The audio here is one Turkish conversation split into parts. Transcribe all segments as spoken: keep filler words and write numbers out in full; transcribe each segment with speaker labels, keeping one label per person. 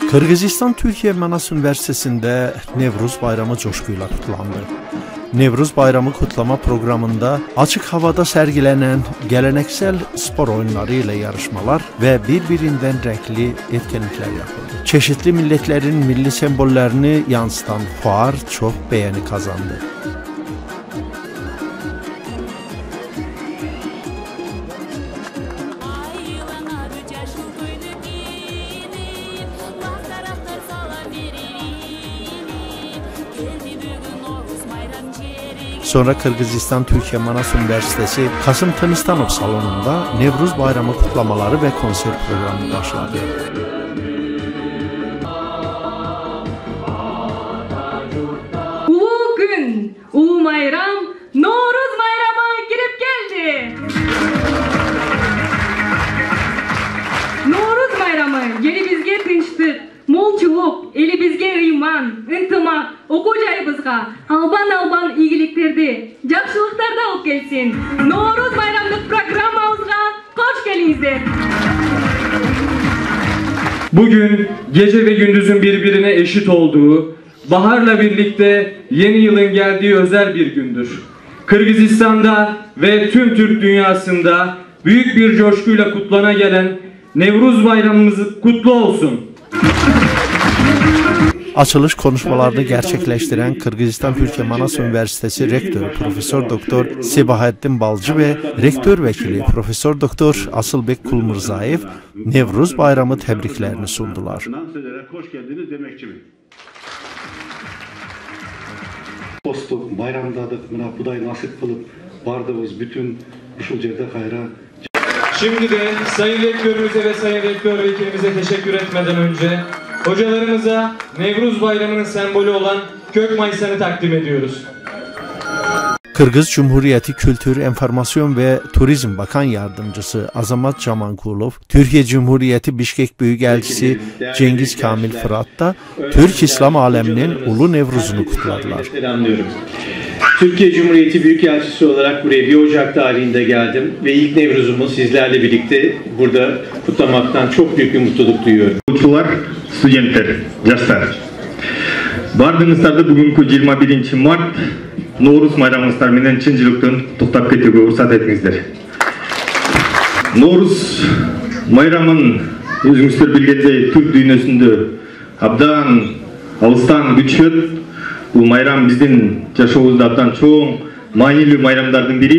Speaker 1: Kırgızistan-Türkiye Manas Üniversitesi'nde Nevruz Bayramı coşkuyla kutlandı. Nevruz Bayramı kutlama programında açık havada sergilenen geleneksel spor oyunları ile yarışmalar ve birbirinden renkli etkinlikler yapıldı. Çeşitli milletlerin milli sembollerini yansıtan fuar çok beğeni kazandı. Sonra Kırgızistan-Türkiye Manas Üniversitesi Kasım Temistanov salonunda Nevruz Bayramı kutlamaları ve konser programı başladı.
Speaker 2: Ulu gün, ulu bayram, Nevruz Bayramı girip geldi. Nevruz Bayramı geri bizge tinçlik, molçuluk, eli bizge iman, ıntımak, okuyacağımızga alban-alban iyiliklerdi, жақсылықтарды алып келсин. Nevruz Bayramlık programımızga hoş geldinizler.
Speaker 3: Bugün gece ve gündüzün birbirine eşit olduğu, baharla birlikte yeni yılın geldiği özel bir gündür. Kırgızistan'da ve tüm Türk dünyasında büyük bir coşkuyla kutlana gelen Nevruz Bayramımız kutlu olsun.
Speaker 1: Açılış konuşmalarını gerçekleştiren Kırgızistan-Türkiye Manas Üniversitesi Rektörü Profesör Doktor Sebahattin Balcı ve Rektör Vekili Profesör Doktor Asılbek Kulmurzayev Nevruz Bayramı tebriklerini sundular.
Speaker 4: Hoş geldiniz demekçi mi? Dostum bayramdadık, buna Kuday nasip kılıp bardığımız bütün uşul yerde hayra.
Speaker 3: Şimdi de Sayın Rektörümüze ve Sayın Rektör Vekilimize teşekkür etmeden önce hocalarımıza Nevruz Bayramı'nın sembolü olan kök mayısını takdim ediyoruz.
Speaker 1: Kırgız Cumhuriyeti Kültür, Enformasyon ve Turizm Bakan Yardımcısı Azamat Camankulov, Türkiye Cumhuriyeti Bişkek Büyükelçisi Cengiz Kamil Fırat da Türk İslam aleminin Ulu Nevruz'unu kutladılar.
Speaker 5: Selamlıyorum. Türkiye Cumhuriyeti Büyükelçisi olarak buraya bir Ocak tarihinde geldim ve ilk Nevruz'umu sizlerle birlikte burada kutlamaktan çok büyük bir mutluluk duyuyorum.
Speaker 6: Okutçular, studentler, yaşlar. Bardığınızlarda bugünkü yirmi birinci Mart Nevruz bayramınızlar menen çınçılıktın toktap ketүүгө уруксат etіңіздер. Nevruz bayramın özüңүздөр билгендей Türk дүйнөсүндө абдан алыстан күчөт. Bu bayram біздің жашообузда абдан чоң, маанилүү bayramдардын бири.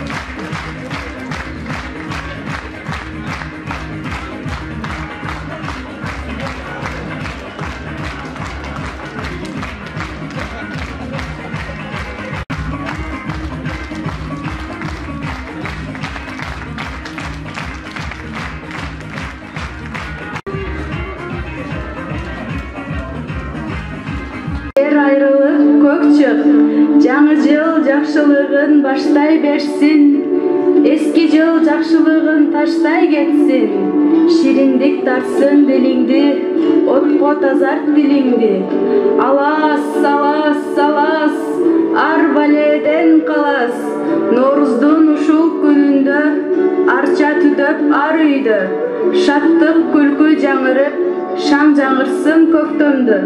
Speaker 7: Ayrılık көкчük, жаңы жыл жакшылыгын баштай берсин, эски жыл жакшылыгын таштай кетсин, шириндик тартсын дилиңди, отко тазарт дилиңди, алас, алас, алас, ар баледен калас, Норуздун ушул күнүндө, арча түтөп ар үйдө, шаттык күлкү жаңырып, шаң жаңырсын көктөмдө.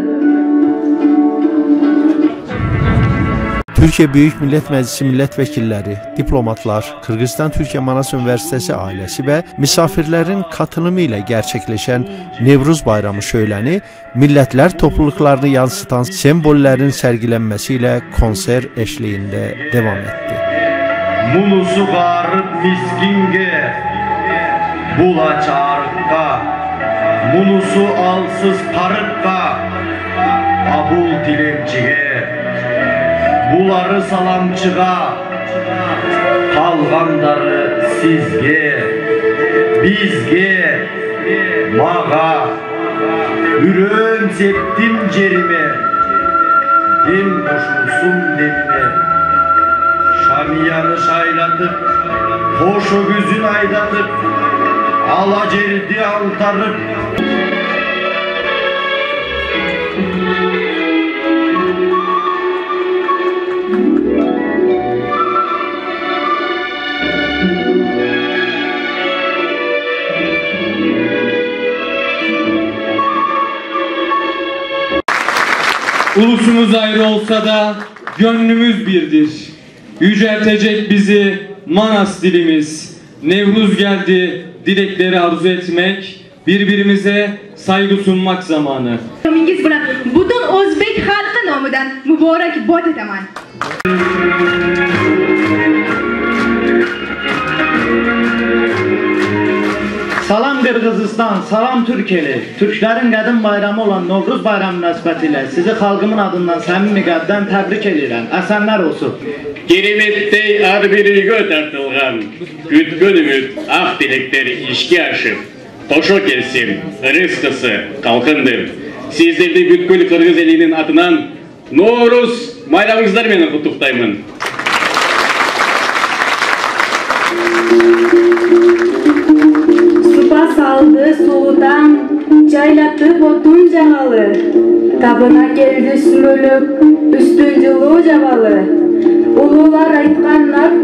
Speaker 1: Türkiye Büyük Millet Meclisi milletvekilleri, diplomatlar, Kırgızistan-Türkiye Manas Üniversitesi ailesi ve misafirlerin katılımı ile gerçekleşen Nevruz Bayramı şöleni, milletler topluluklarını yansıtan sembollerin sergilenmesiyle konser eşliğinde devam etti.
Speaker 8: Mulusu garıp miskinge, bula çağırıkka, mulusu alsız karıkka, abul dilemciye, buları salamçıga, kalganları sizge, bizge, maga, ürün septim cerime, dem koşulsun demine, şamiyanı şaylatıp, hoşu gözün aydatıp, ala cerdi altarıp,
Speaker 3: Ulusumuz ayrı olsa da gönlümüz birdir. Yüceltecek bizi Manas dilimiz. Nevruz geldi dilekleri arzu etmek, birbirimize saygı sunmak zamanı.
Speaker 9: Mingiz bilan butun O'zbek xalqi nomidan muborakbod etaman.
Speaker 10: Salam Qırğızistan, salam Türkiye. Türklerin qədim bayramı olan Novruz bayramı münasibətilə sizi xalqımın adından səmimi qəlbdən təbrik edirəm. Əsenler olsun.
Speaker 11: Keremettey ar birigo tartılgan, gütkün ümit, ak dilekleri işki aşıp, hoşo kelsin, rızkısı, kalkındır. Sizlerdi bütkül Kırgız elinin adından Novruz bayramınızlar meni kutuktayımın.
Speaker 7: Supa saldı soğudan, çaylattı botun cağalı. Tabına geldi sümülük, üstün cılığı cabalı. Ulular aytkanlar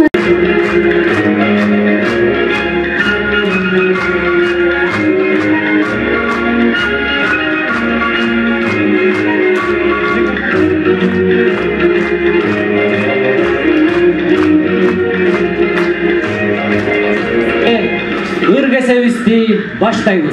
Speaker 12: Irga sevisti başlayınız.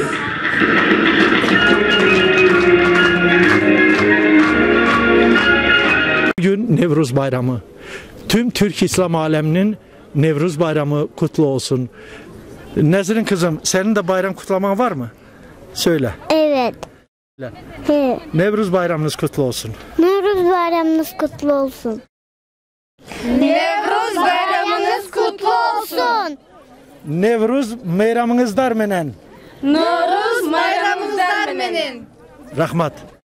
Speaker 1: Bugün Nevruz Bayramı. Tüm Türk İslam aleminin Nevruz Bayramı kutlu olsun. Nezrin kızım, senin de bayram kutlaman var mı? Söyle.
Speaker 13: Evet.
Speaker 1: He. Nevruz Bayramınız kutlu olsun.
Speaker 13: Nevruz Bayramınız kutlu olsun.
Speaker 9: Nevruz bayramınız kutlu olsun.
Speaker 1: Nevruz bayramınız darmenen.
Speaker 9: Nevruz bayramınız darmenen.
Speaker 1: Rahmat.